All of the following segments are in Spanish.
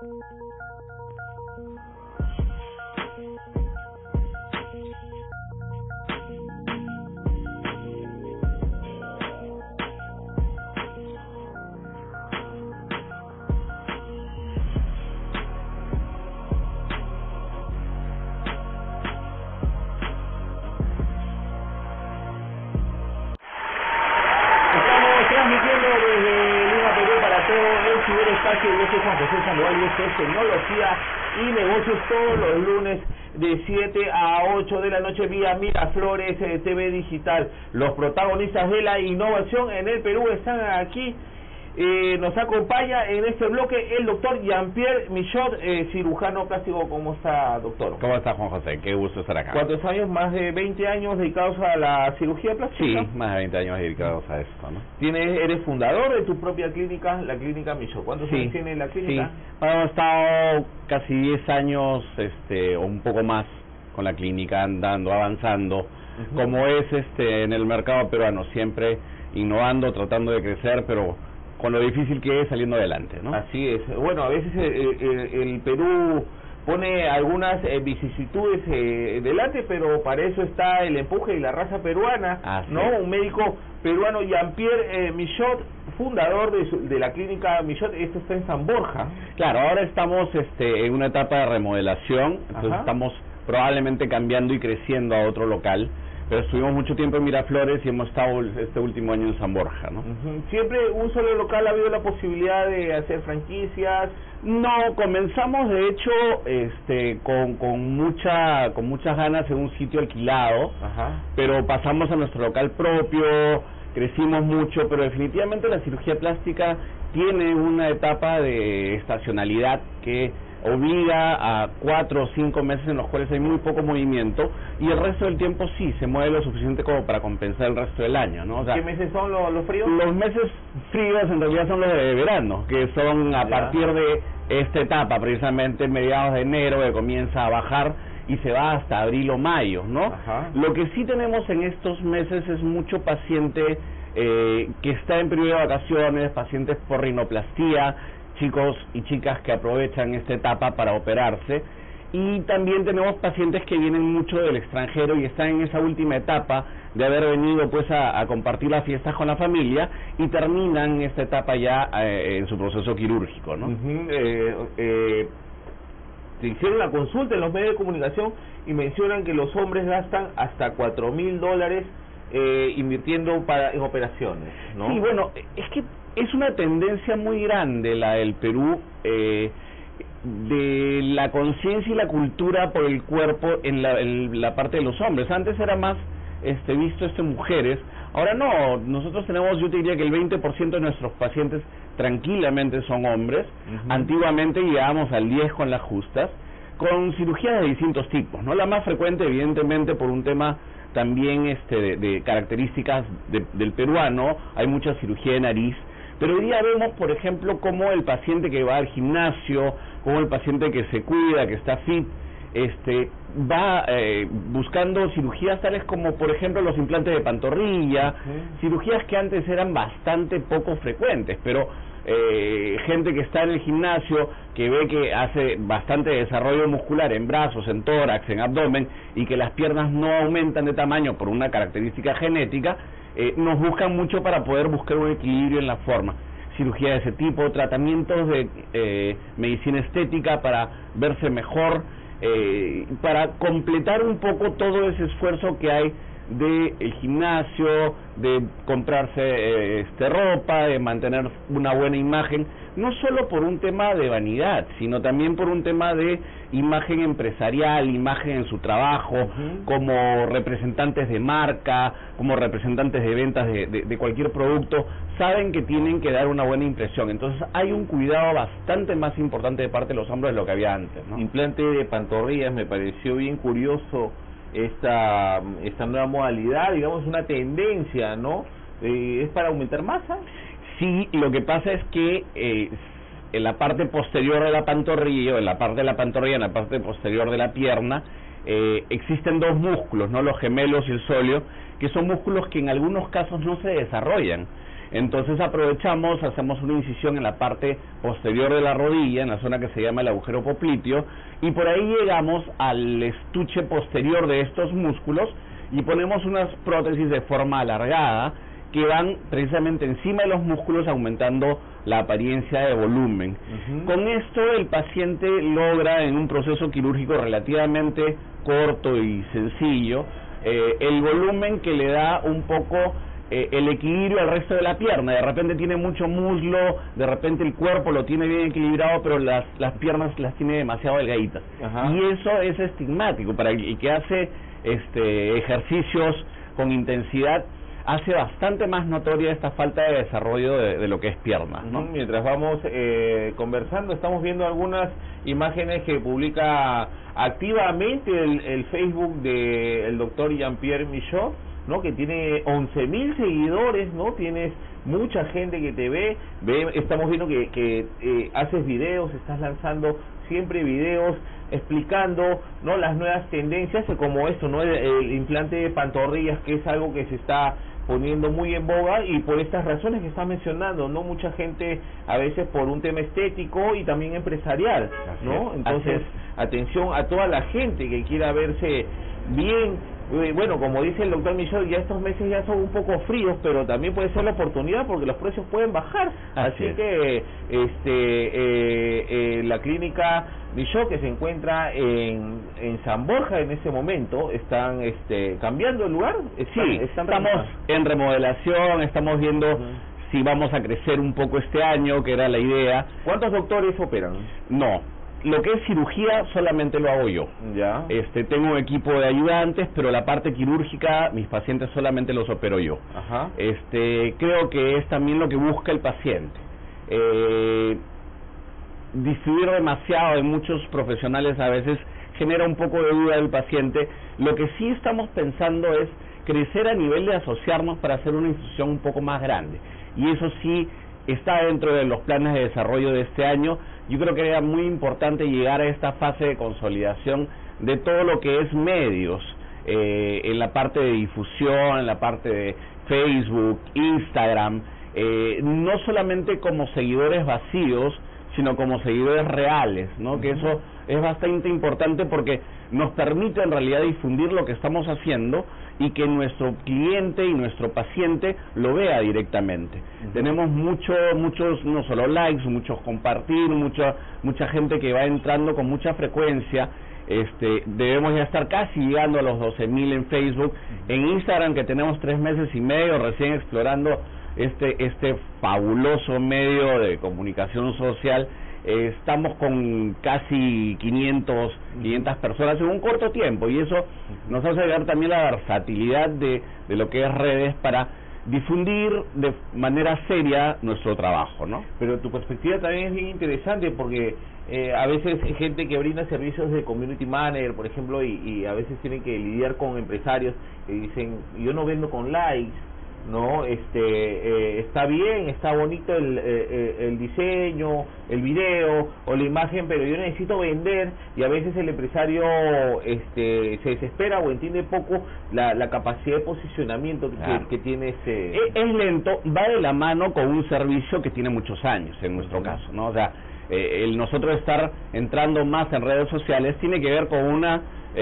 Yo soy Juan José Sandoval y esto es Tecnología y Negocios todos los lunes de 7 a 8 de la noche vía Miraflores TV Digital. Los protagonistas de la innovación en el Perú están aquí. Nos acompaña en este bloque el doctor Jean-Pierre Michaud, cirujano plástico. ¿Cómo está, doctor? ¿Cómo está, Juan José? Qué gusto estar acá. ¿Cuántos años? ¿Más de 20 años dedicados a la cirugía plástica? Sí, más de 20 años dedicados a esto, ¿no? ¿Eres fundador de tu propia clínica, la clínica Michaud? ¿Cuántos años tiene la clínica? Sí, hemos estado casi 10 años, o un poco más, con la clínica, andando, avanzando, como es en el mercado peruano, siempre innovando, tratando de crecer, pero con lo difícil que es saliendo adelante, ¿no? Así es. Bueno, a veces el Perú pone algunas vicisitudes delante, pero para eso está el empuje y la raza peruana, ¿no? Un médico peruano, Jean-Pierre Michaud, fundador de la clínica Michaud. Esto está en San Borja. Claro, ahora estamos en una etapa de remodelación, entonces estamos probablemente cambiando y creciendo a otro local. Pero estuvimos mucho tiempo en Miraflores y hemos estado este último año en San Borja, ¿no? ¿Siempre un solo local ha habido la posibilidad de hacer franquicias? No, comenzamos de hecho con muchas ganas en un sitio alquilado, pero pasamos a nuestro local propio, crecimos mucho, pero definitivamente la cirugía plástica tiene una etapa de estacionalidad que obliga a 4 o 5 meses en los cuales hay muy poco movimiento y el resto del tiempo sí se mueve lo suficiente como para compensar el resto del año, ¿no? O sea, ¿qué meses son los fríos? Los meses fríos en realidad son los de verano, que son a partir de esta etapa, precisamente mediados de enero, que comienza a bajar y se va hasta abril o mayo, ¿no? Lo que sí tenemos en estos meses es mucho paciente que está en periodo de vacaciones, pacientes por rinoplastía, chicos y chicas que aprovechan esta etapa para operarse, y también tenemos pacientes que vienen mucho del extranjero y están en esa última etapa de haber venido pues a compartir las fiestas con la familia y terminan esta etapa ya en su proceso quirúrgico, ¿no? Te hicieron una consulta en los medios de comunicación y mencionan que los hombres gastan hasta $4,000 invirtiendo en operaciones, ¿no? Sí, bueno, es que es una tendencia muy grande la del Perú, de la conciencia y la cultura por el cuerpo en la parte de los hombres. Antes era más visto mujeres, ahora no. Nosotros tenemos, yo te diría que el 20% de nuestros pacientes tranquilamente son hombres. Antiguamente llegábamos al 10% con las justas, con cirugías de distintos tipos, ¿no? La más frecuente, evidentemente, por un tema también de características del peruano, hay mucha cirugía de nariz. Pero hoy día vemos, por ejemplo, cómo el paciente que va al gimnasio, cómo el paciente que se cuida, que está fit, va buscando cirugías tales como, por ejemplo, los implantes de pantorrilla, cirugías que antes eran bastante poco frecuentes, pero gente que está en el gimnasio, que ve que hace bastante desarrollo muscular en brazos, en tórax, en abdomen, y que las piernas no aumentan de tamaño por una característica genética, nos buscan mucho para poder buscar un equilibrio en la forma. Cirugía de ese tipo, tratamientos de medicina estética para verse mejor, para completar un poco todo ese esfuerzo que hay del gimnasio, de comprarse ropa, de mantener una buena imagen, no solo por un tema de vanidad, sino también por un tema de imagen empresarial, imagen en su trabajo, como representantes de marca, como representantes de ventas de cualquier producto, saben que tienen que dar una buena impresión. Entonces hay un cuidado bastante más importante de parte de los hombres de lo que había antes, ¿no? Implante de pantorrillas, me pareció bien curioso esta nueva modalidad, digamos una tendencia, ¿no? ¿Es para aumentar masa? Sí, lo que pasa es que en la parte posterior de la pantorrilla, o en la parte de la pantorrilla, en la parte posterior de la pierna, existen dos músculos, ¿no? Los gemelos y el sóleo, que son músculos que en algunos casos no se desarrollan. Entonces aprovechamos, hacemos una incisión en la parte posterior de la rodilla, en la zona que se llama el agujero popliteo, y por ahí llegamos al estuche posterior de estos músculos y ponemos unas prótesis de forma alargada que van precisamente encima de los músculos, aumentando la apariencia de volumen. Con esto el paciente logra, en un proceso quirúrgico relativamente corto y sencillo, el volumen que le da un poco el equilibrio al resto de la pierna. De repente tiene mucho muslo, de repente el cuerpo lo tiene bien equilibrado, pero las piernas las tiene demasiado delgaditas. Y eso es estigmático para el que hace ejercicios con intensidad. Hace bastante más notoria esta falta de desarrollo de lo que es pierna, ¿no? Mientras vamos conversando, estamos viendo algunas imágenes que publica activamente el Facebook del doctor Jean-Pierre Michaud, ¿no? Que tiene 11.000 seguidores, ¿no? Tienes mucha gente que te ve, estamos viendo que haces videos, estás lanzando siempre videos explicando, ¿no? Las nuevas tendencias, como esto, ¿no? El implante de pantorrillas, que es algo que se está poniendo muy en boga, y por estas razones que está mencionando, ¿no? Mucha gente a veces por un tema estético y también empresarial, ¿no? Entonces, atención a toda la gente que quiera verse bien. Bueno, como dice el doctor Michaud, ya estos meses ya son un poco fríos, pero también puede ser la oportunidad porque los precios pueden bajar. Así que la clínica Michaud, que se encuentra en San Borja en ese momento, están cambiando el lugar. Estamos en remodelación, estamos viendo si vamos a crecer un poco este año, que era la idea. ¿Cuántos doctores operan? No. Lo que es cirugía solamente lo hago yo. Ya. Tengo un equipo de ayudantes, pero la parte quirúrgica, mis pacientes solamente los opero yo. Ajá. Creo que es también lo que busca el paciente. Distribuir demasiado de muchos profesionales a veces genera un poco de duda del paciente. Lo que sí estamos pensando es crecer a nivel de asociarnos para hacer una institución un poco más grande. Y eso sí está dentro de los planes de desarrollo de este año. Yo creo que era muy importante llegar a esta fase de consolidación de todo lo que es medios, en la parte de difusión, en la parte de Facebook, Instagram, no solamente como seguidores vacíos, sino como seguidores reales, ¿no? Que eso es bastante importante porque nos permite en realidad difundir lo que estamos haciendo y que nuestro cliente y nuestro paciente lo vea directamente. Tenemos muchos, no solo likes, muchos compartir, mucha gente que va entrando con mucha frecuencia. Debemos ya estar casi llegando a los 12.000 en Facebook. En Instagram, que tenemos 3 meses y medio recién explorando este fabuloso medio de comunicación social, estamos con casi 500 personas en un corto tiempo, y eso nos hace llegar también la versatilidad de lo que es redes para difundir de manera seria nuestro trabajo, ¿no? Pero tu perspectiva también es bien interesante porque a veces hay gente que brinda servicios de community manager, por ejemplo, y a veces tienen que lidiar con empresarios que dicen, yo no vendo con likes, ¿no? Está bien, está bonito el diseño, el video o la imagen, pero yo necesito vender, y a veces el empresario se desespera o entiende poco la capacidad de posicionamiento que tiene es lento, va de la mano con un servicio que tiene muchos años en nuestro caso, ¿no? O sea, el nosotros estar entrando más en redes sociales tiene que ver con una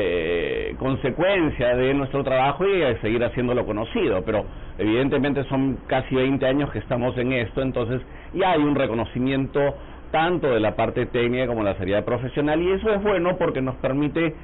consecuencia de nuestro trabajo y de seguir haciéndolo conocido, pero evidentemente son casi 20 años que estamos en esto, entonces ya hay un reconocimiento tanto de la parte técnica como de la seriedad profesional, y eso es bueno porque nos permite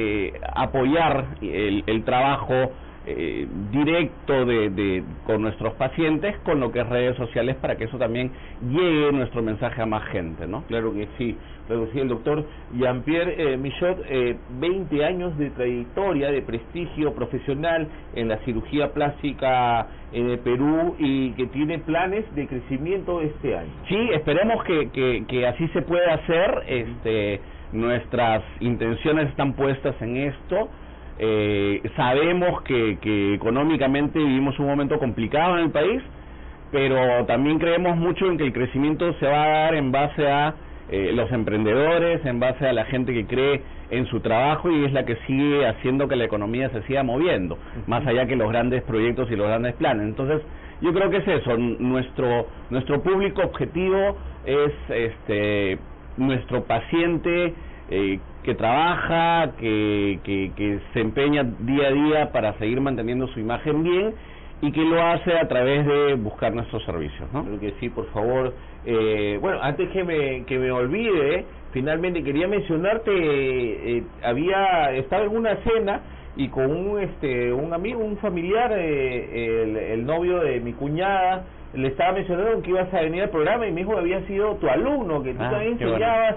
apoyar el trabajo directo con nuestros pacientes, con lo que es redes sociales, para que eso también llegue nuestro mensaje a más gente, ¿no? Claro que sí, el doctor Jean-Pierre Michaud, 20 años de trayectoria, de prestigio profesional en la cirugía plástica en el Perú, y que tiene planes de crecimiento este año. Sí, esperemos que así se pueda hacer. Nuestras intenciones están puestas en esto. Sabemos que económicamente vivimos un momento complicado en el país, pero también creemos mucho en que el crecimiento se va a dar en base a los emprendedores, en base a la gente que cree en su trabajo, y es la que sigue haciendo que la economía se siga moviendo, más allá que los grandes proyectos y los grandes planes. Entonces, yo creo que es eso, nuestro público objetivo es nuestro paciente que trabaja, que se empeña día a día para seguir manteniendo su imagen bien y que lo hace a través de buscar nuestros servicios, ¿no? Creo que sí, por favor. Bueno, antes que me olvide, finalmente quería mencionarte, estaba en una cena y con un amigo, un familiar, el novio de mi cuñada, le estaba mencionando que ibas a venir al programa y me dijo que había sido tu alumno, que tú también enseñabas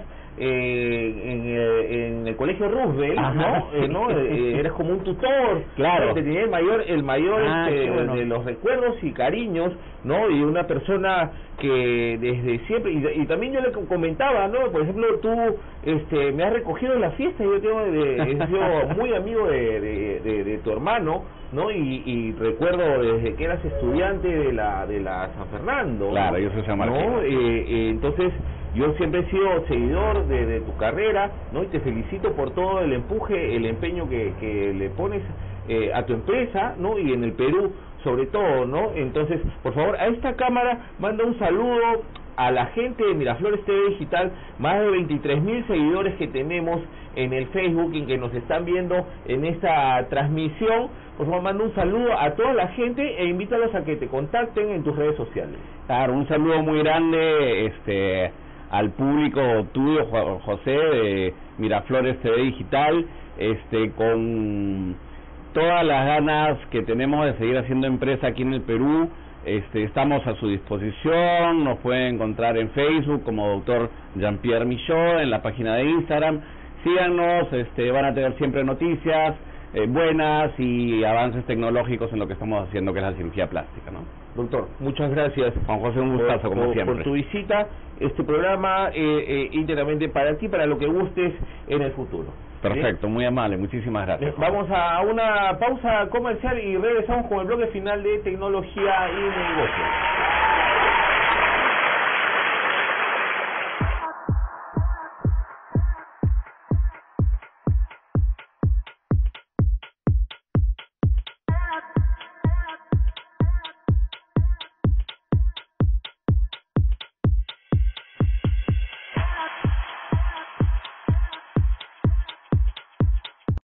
en el colegio Roosevelt, ¿no? Eres como un tutor, claro, te tenía el mayor bueno, de los recuerdos y cariños, ¿no? Y una persona que desde siempre, y también yo le comentaba, ¿no? Por ejemplo, tú me has recogido en la fiesta, yo he sido muy amigo de tu hermano, ¿no? Y recuerdo desde que eras estudiante de la San Fernando, claro, ¿no? Yo soy San Martín, ¿no? Entonces yo siempre he sido seguidor de tu carrera, ¿no? Y te felicito por todo el empuje, el empeño que le pones a tu empresa, ¿no? Y en el Perú sobre todo, ¿no? Entonces, por favor, a esta cámara manda un saludo a la gente de Miraflores TV Digital, más de 23,000 seguidores que tenemos en el Facebook y que nos están viendo en esta transmisión. Por favor, manda un saludo a toda la gente e invítalos a que te contacten en tus redes sociales. Claro, un saludo muy grande al público tuyo, José, de Miraflores TV Digital, con todas las ganas que tenemos de seguir haciendo empresa aquí en el Perú. Estamos a su disposición, nos pueden encontrar en Facebook como Dr. Jean-Pierre Michaud, en la página de Instagram. Síganos, van a tener siempre noticias buenas y avances tecnológicos en lo que estamos haciendo, que es la cirugía plástica, ¿no? Doctor, muchas gracias. Juan José, un gustazo, como siempre. Por tu visita, este programa íntegramente para ti, para lo que gustes en el futuro. Perfecto, muy amable, muchísimas gracias. Vamos a una pausa comercial y regresamos con el bloque final de Tecnología y Negocios.